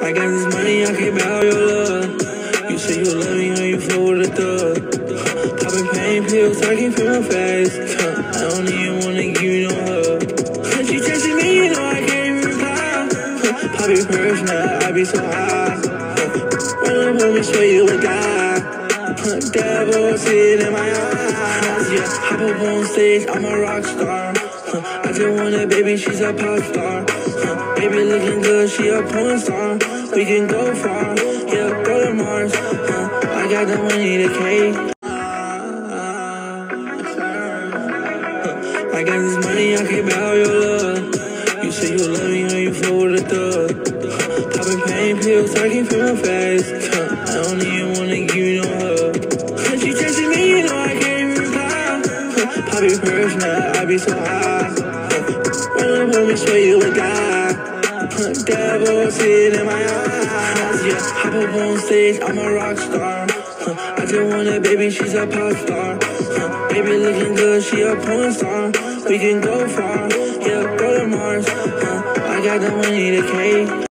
I got this money, I can't buy all your love. You say you love me when you flow with a thug. Popping pain pills, I can feel my face. I don't even wanna give you no hug. She texting me, you know I can't even reply. Poppy purse now, I be so high. Run up on me, swear you a guy. Devil sitting in my eyes. Yeah, hop up on stage, I'm a rock star. I just want a baby, she's a pop star. Baby looking good, she a porn star. We can go far, yeah, go to Mars. I got the money, the cake. I got this money, I can't buy all your love. You say you love me when you flow with a thug. Popping pain pills, I can feel my face. I don't even wanna give you no hug. She texting me, you know I can't even reply. Poppy purse now, I be so high. Run up on me, swear you a guy. Devil sitting in my eyes. Yeah, hop up on stage, I'm a rock star. I just want a baby, she's a pop star. Baby looking good, she a porn star. We can go far, yeah, go to Mars. I got the money, the cake.